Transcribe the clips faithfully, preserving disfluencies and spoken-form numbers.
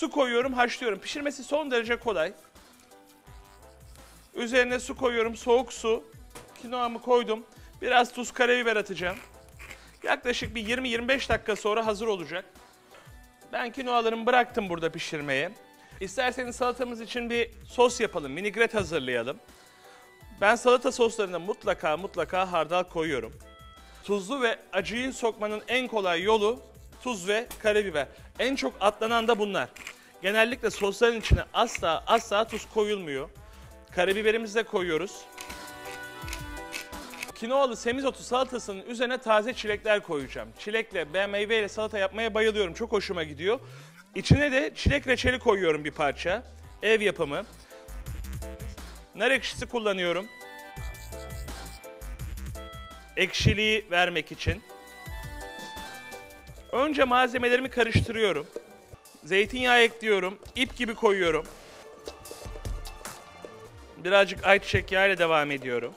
Su koyuyorum, haşlıyorum. Pişirmesi son derece kolay. Üzerine su koyuyorum, soğuk su. Kinoamı koydum. Biraz tuz, karabiber atacağım. Yaklaşık bir yirmi yirmi beş dakika sonra hazır olacak. Ben kinoalarımı bıraktım burada pişirmeye. İsterseniz salatamız için bir sos yapalım, vinaigrette hazırlayalım. Ben salata soslarına mutlaka mutlaka hardal koyuyorum. Tuzlu ve acıyı sokmanın en kolay yolu tuz ve karabiber. En çok atlanan da bunlar. Genellikle sosların içine asla asla tuz koyulmuyor. Karabiberimizi de koyuyoruz. Kinoalı semizotu salatasının üzerine taze çilekler koyacağım. Çilekle, ben meyveyle salata yapmaya bayılıyorum. Çok hoşuma gidiyor. İçine de çilek reçeli koyuyorum bir parça. Ev yapımı. Nar ekşisi kullanıyorum. Ekşiliği vermek için. Önce malzemelerimi karıştırıyorum. Zeytinyağı ekliyorum. İp gibi koyuyorum. Birazcık ayçiçek yağı ile devam ediyorum.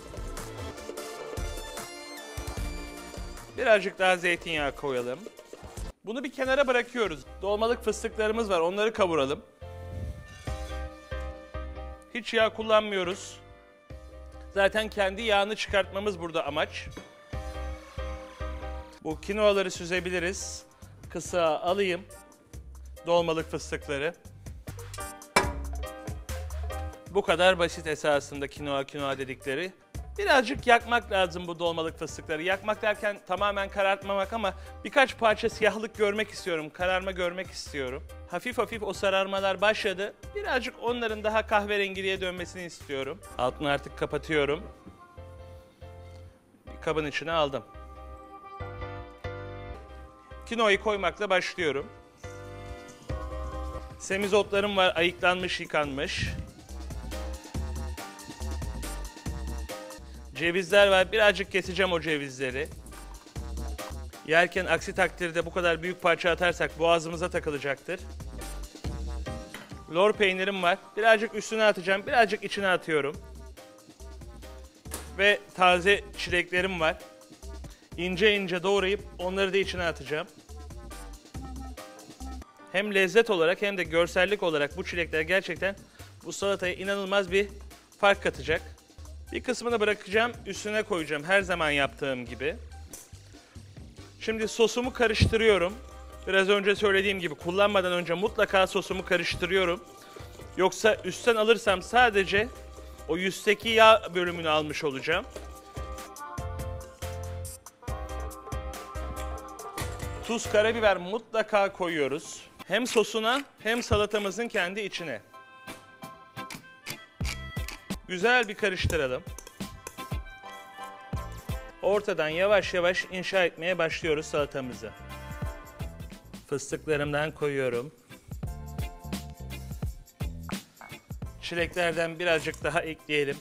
Birazcık daha zeytinyağı koyalım. Bunu bir kenara bırakıyoruz. Dolmalık fıstıklarımız var, onları kavuralım. Hiç yağ kullanmıyoruz. Zaten kendi yağını çıkartmamız burada amaç. Bu kinoaları süzebiliriz. Kısa alayım dolmalık fıstıkları. Bu kadar basit esasında kinoa kinoa dedikleri. Birazcık yakmak lazım bu dolmalık fıstıkları. Yakmak derken tamamen karartmamak ama birkaç parça siyahlık görmek istiyorum, kararma görmek istiyorum. Hafif hafif o sararmalar başladı. Birazcık onların daha kahverengiliğe dönmesini istiyorum. Altını artık kapatıyorum. Bir kabın içine aldım. Kinoayı koymakla başlıyorum. Semizotlarım var, ayıklanmış, yıkanmış. Cevizler var. Birazcık keseceğim o cevizleri. Yerken aksi takdirde bu kadar büyük parça atarsak boğazımıza takılacaktır. Lor peynirim var. Birazcık üstüne atacağım. Birazcık içine atıyorum. Ve taze çileklerim var. İnce ince doğrayıp onları da içine atacağım. Hem lezzet olarak hem de görsellik olarak bu çilekler gerçekten bu salataya inanılmaz bir fark katacak. Bir kısmını bırakacağım, üstüne koyacağım her zaman yaptığım gibi. Şimdi sosumu karıştırıyorum. Biraz önce söylediğim gibi kullanmadan önce mutlaka sosumu karıştırıyorum. Yoksa üstten alırsam sadece o üstteki yağ bölümünü almış olacağım. Tuz, karabiber mutlaka koyuyoruz. Hem sosuna hem salatamızın kendi içine. Güzel bir karıştıralım. Ortadan yavaş yavaş inşa etmeye başlıyoruz salatamızı. Fıstıklarımdan koyuyorum. Çileklerden birazcık daha ekleyelim.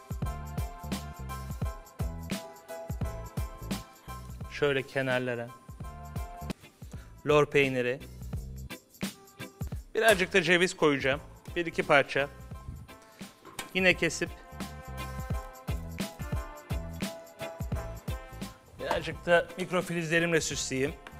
Şöyle kenarlara. Lor peyniri. Birazcık da ceviz koyacağım. Bir iki parça. Yine kesip birazcık da mikrofilizlerimle süsleyeyim.